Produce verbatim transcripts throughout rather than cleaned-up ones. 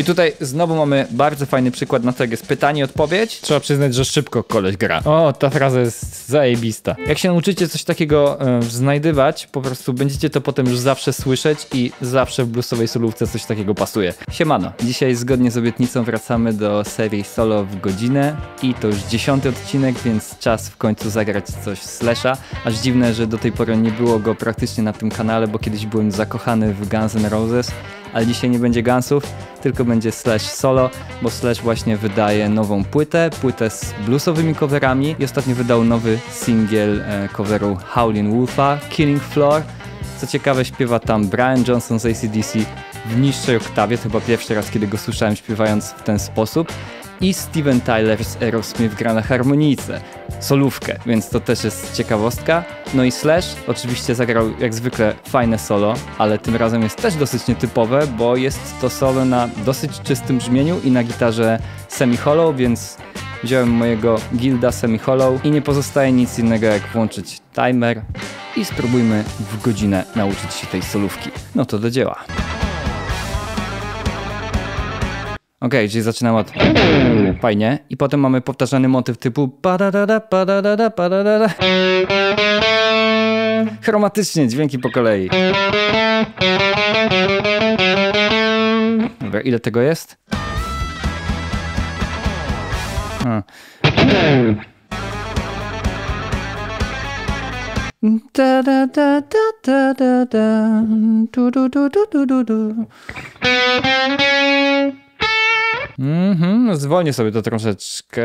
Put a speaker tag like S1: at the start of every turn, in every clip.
S1: I tutaj znowu mamy bardzo fajny przykład na to, jak jest pytanie, odpowiedź. Trzeba przyznać, że szybko koleś gra. O, ta fraza jest zajebista. Jak się nauczycie coś takiego e, znajdywać, po prostu będziecie to potem już zawsze słyszeć i zawsze w bluesowej solówce coś takiego pasuje. Siemano. Dzisiaj zgodnie z obietnicą wracamy do serii solo w godzinę i to już dziesiąty odcinek, więc czas w końcu zagrać coś z Slasha. Aż dziwne, że do tej pory nie było go praktycznie na tym kanale, bo kiedyś byłem zakochany w Guns N' Roses, ale dzisiaj nie będzie Gunsów, tylko będzie Slash solo, bo Slash właśnie wydaje nową płytę, płytę z bluesowymi coverami i ostatnio wydał nowy singiel e, coveru Howlin' Wolfa, Killing Floor. Co ciekawe, śpiewa tam Brian Johnson z A C D C w niższej oktawie, to chyba pierwszy raz, kiedy go słyszałem śpiewając w ten sposób. I Steven Tyler z Aerosmith gra na harmonijce, solówkę, więc to też jest ciekawostka. No i Slash oczywiście zagrał jak zwykle fajne solo, ale tym razem jest też dosyć nietypowe, bo jest to solo na dosyć czystym brzmieniu i na gitarze semi-hollow, więc wziąłem mojego Gilda semi-hollow i nie pozostaje nic innego jak włączyć timer i spróbujmy w godzinę nauczyć się tej solówki. No to do dzieła. Okej, okay, czyli zaczynam od fajnie i potem mamy powtarzany motyw typu padadada, padadada, padadada. Chromatycznie, dźwięki po kolei. Dobra, ile tego jest? A. Da da da da da da du du du du du du. Mhm, zwolnię sobie to troszeczkę.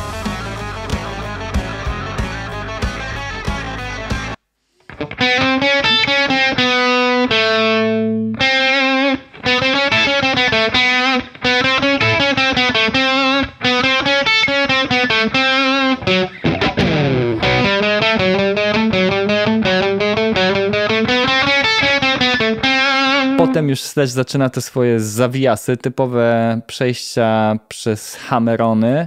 S1: Potem już Slash zaczyna te swoje zawijasy, typowe przejścia przez hammerony.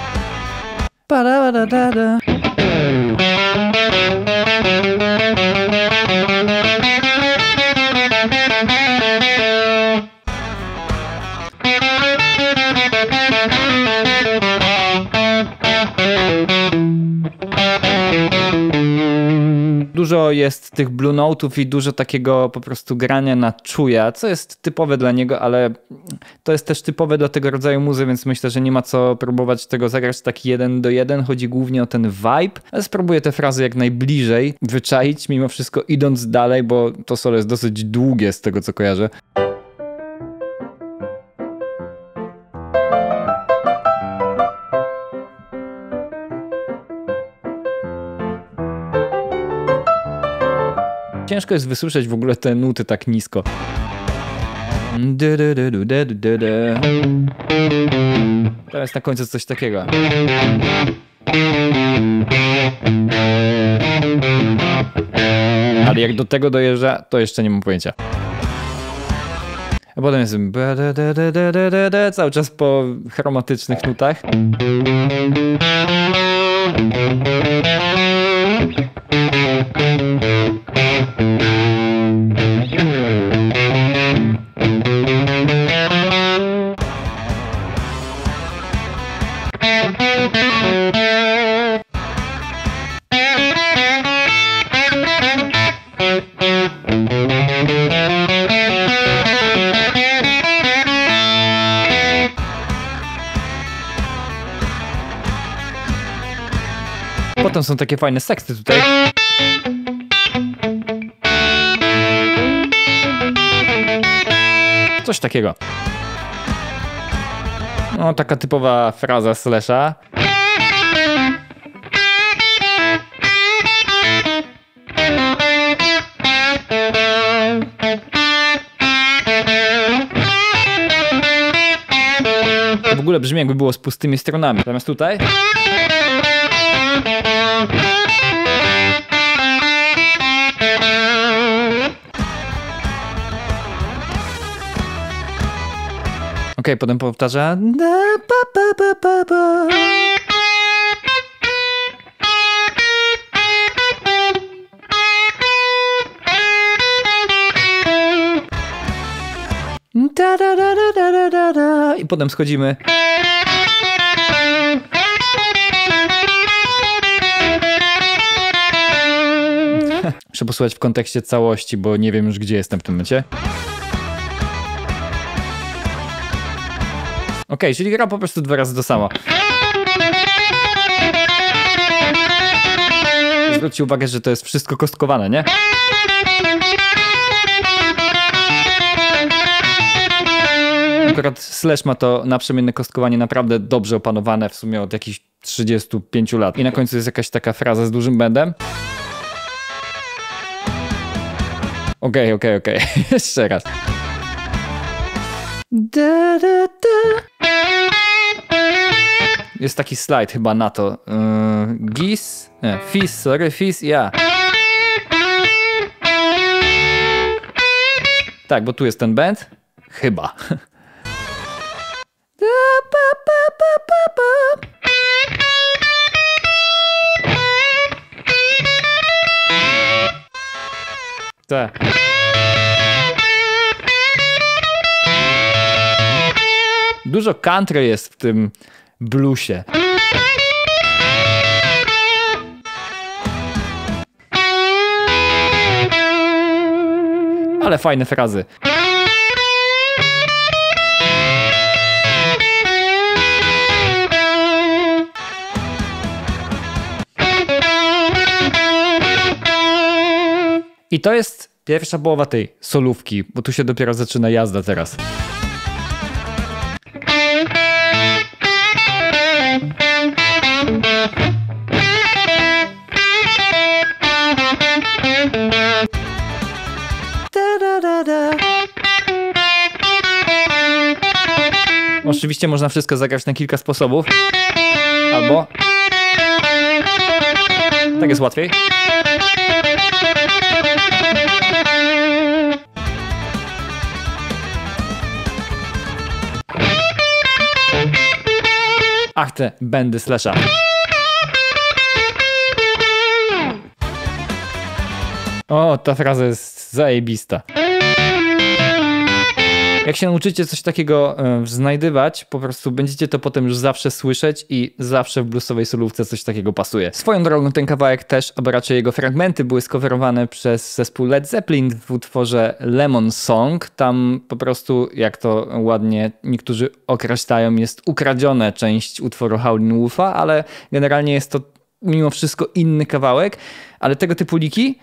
S1: Dużo jest tych blue note'ów i dużo takiego po prostu grania na czuja, co jest typowe dla niego, ale to jest też typowe dla tego rodzaju muzy, więc myślę, że nie ma co próbować tego zagrać tak jeden do jeden. Chodzi głównie o ten vibe, ale spróbuję te frazy jak najbliżej wyczaić, mimo wszystko idąc dalej, bo to solo jest dosyć długie z tego, co kojarzę. Ciężko jest wysłyszeć w ogóle te nuty tak nisko. Teraz na końcu coś takiego. Ale jak do tego dojeżdża, to jeszcze nie mam pojęcia. A potem jest cały czas po chromatycznych nutach. Potem są takie fajne seksty tutaj. Coś takiego. No, taka typowa fraza Slasha. W ogóle brzmi, jakby było z pustymi stronami. Zamiast tutaj. Okej, okay, potem powtarza. Da da da da da da da. i potem schodzimy. Muszę posłuchać w kontekście całości, bo nie wiem już, gdzie jestem w tym momencie. Ok, czyli gra po prostu dwa razy to samo. Zwróćcie uwagę, że to jest wszystko kostkowane, nie? Akurat Slash ma to naprzemienne kostkowanie naprawdę dobrze opanowane, w sumie od jakichś trzydziestu pięciu lat. I na końcu jest jakaś taka fraza z dużym bendem. Okej, okej, okej. Jeszcze raz. Da, da, da. Jest taki slajd chyba na to. Yy, Gis? Nie, Fizz, sorry, Fizz, ja. Tak, bo tu jest ten band. Chyba. Tak. Dużo country jest w tym bluesie. Ale fajne frazy. I to jest pierwsza połowa tej solówki, bo tu się dopiero zaczyna jazda teraz. Oczywiście można wszystko zagrać na kilka sposobów. Albo tak jest łatwiej. Ach, te bendy Slasha. O, ta fraza jest zajebista. Jak się nauczycie coś takiego y, znajdywać, po prostu będziecie to potem już zawsze słyszeć i zawsze w bluesowej solówce coś takiego pasuje. Swoją drogą ten kawałek też, albo raczej jego fragmenty były skowerowane przez zespół Led Zeppelin w utworze Lemon Song. Tam po prostu, jak to ładnie niektórzy określają, jest ukradziona część utworu Howlin' Wolfa, ale generalnie jest to mimo wszystko inny kawałek, ale tego typu liki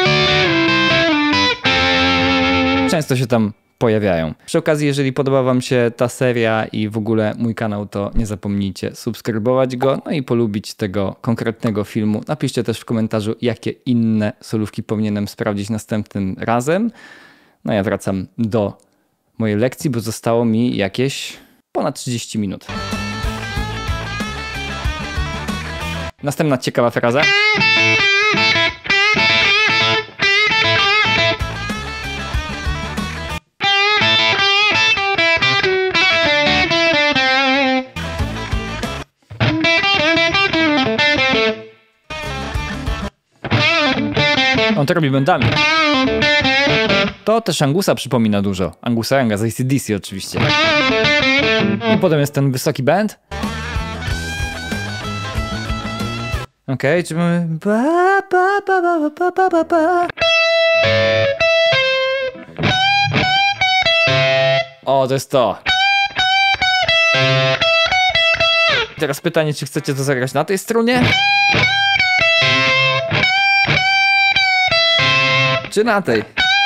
S1: często się tam pojawiają. Przy okazji, jeżeli podoba wam się ta seria i w ogóle mój kanał, to nie zapomnijcie subskrybować go, no i polubić tego konkretnego filmu. Napiszcie też w komentarzu, jakie inne solówki powinienem sprawdzić następnym razem. No ja wracam do mojej lekcji, bo zostało mi jakieś ponad trzydzieści minut. Następna ciekawa fraza. On to robi bendami. To też Angusa przypomina dużo. Angusa Younga z A C D C oczywiście. I potem jest ten wysoki bend. Okej, okay, czy mamy... Ba, ba, ba, ba, ba, ba, ba, ba. O, to jest to. Teraz pytanie, czy chcecie to zagrać na tej stronie? Czy na tej?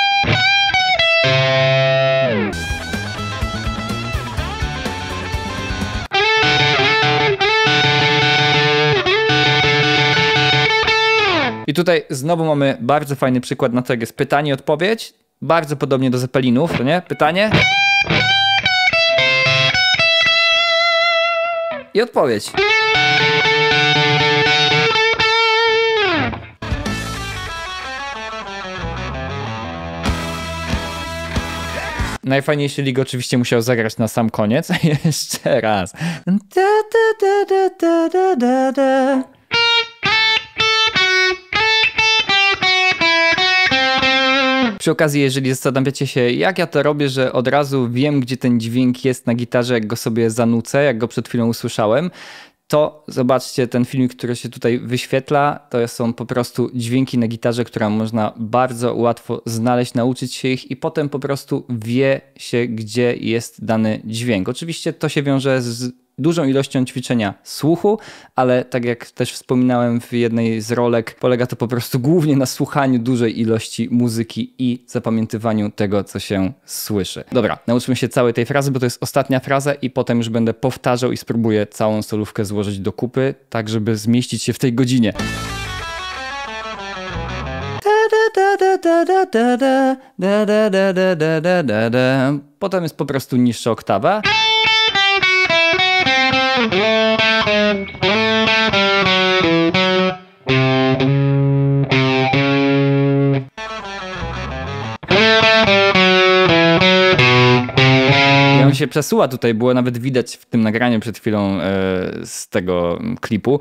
S1: I tutaj znowu mamy bardzo fajny przykład na to, jak jest pytanie i odpowiedź. Bardzo podobnie do Zeppelinów, to nie? Pytanie. I odpowiedź. Najfajniejszy lig oczywiście musiał zagrać na sam koniec. Jeszcze raz. Da, da, da, da, da, da, da. Przy okazji, jeżeli zastanawiacie się, jak ja to robię, że od razu wiem, gdzie ten dźwięk jest na gitarze, jak go sobie zanucę, jak go przed chwilą usłyszałem, to zobaczcie ten filmik, który się tutaj wyświetla. To są po prostu dźwięki na gitarze, które można bardzo łatwo znaleźć, nauczyć się ich i potem po prostu wie się, gdzie jest dany dźwięk. Oczywiście to się wiąże z dużą ilością ćwiczenia słuchu, ale tak jak też wspominałem w jednej z rolek, polega to po prostu głównie na słuchaniu dużej ilości muzyki i zapamiętywaniu tego, co się słyszy. Dobra, nauczmy się całej tej frazy, bo to jest ostatnia fraza i potem już będę powtarzał i spróbuję całą solówkę złożyć do kupy, tak żeby zmieścić się w tej godzinie. Potem jest po prostu niższa oktawa. I on się przesuwa tutaj, było nawet widać w tym nagraniu przed chwilą e, z tego klipu.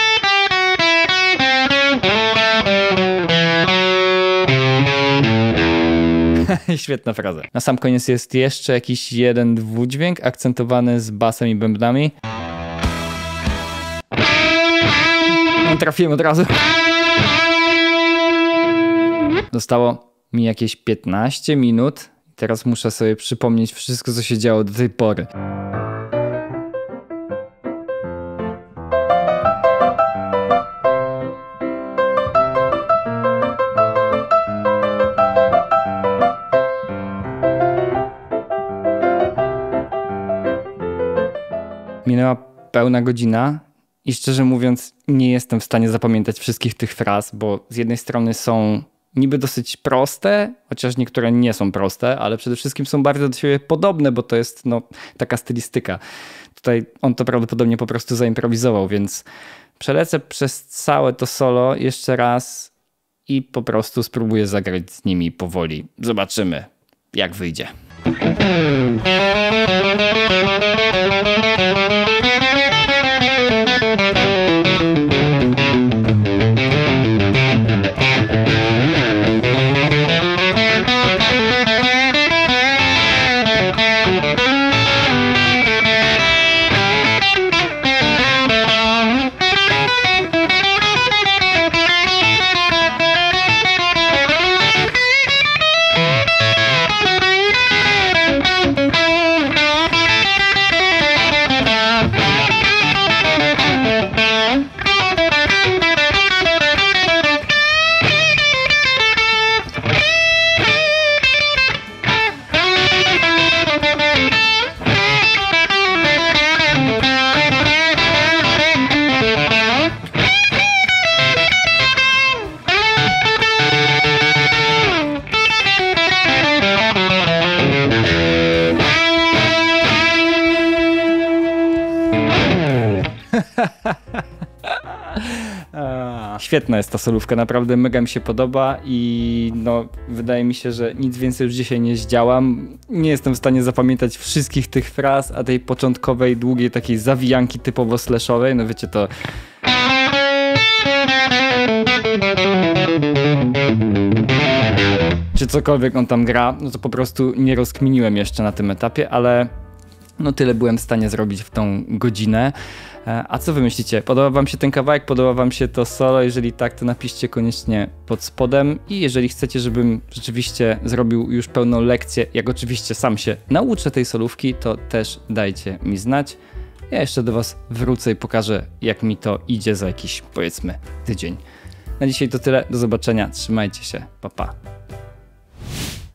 S1: Świetna fraza. Na sam koniec jest jeszcze jakiś jeden dwudźwięk akcentowany z basem i bębnami. No, trafiłem od razu. Zostało mi jakieś piętnaście minut. Teraz muszę sobie przypomnieć wszystko, co się działo do tej pory. Minęła pełna godzina i szczerze mówiąc nie jestem w stanie zapamiętać wszystkich tych fraz, bo z jednej strony są niby dosyć proste, chociaż niektóre nie są proste, ale przede wszystkim są bardzo do siebie podobne, bo to jest no, taka stylistyka. Tutaj on to prawdopodobnie po prostu zaimprowizował, więc przelecę przez całe to solo jeszcze raz i po prostu spróbuję zagrać z nimi powoli. Zobaczymy, jak wyjdzie. Świetna jest ta solówka, naprawdę mega mi się podoba i no wydaje mi się, że nic więcej już dzisiaj nie zdziałam. Nie jestem w stanie zapamiętać wszystkich tych fraz, a tej początkowej, długiej takiej zawijanki typowo slashowej, no wiecie to... Czy cokolwiek on tam gra, no to po prostu nie rozkminiłem jeszcze na tym etapie, ale no tyle byłem w stanie zrobić w tą godzinę. A co wy myślicie? Podoba wam się ten kawałek? Podoba wam się to solo? Jeżeli tak, to napiszcie koniecznie pod spodem. I jeżeli chcecie, żebym rzeczywiście zrobił już pełną lekcję, jak oczywiście sam się nauczę tej solówki, to też dajcie mi znać. Ja jeszcze do was wrócę i pokażę, jak mi to idzie za jakiś, powiedzmy, tydzień. Na dzisiaj to tyle. Do zobaczenia. Trzymajcie się. Pa, pa.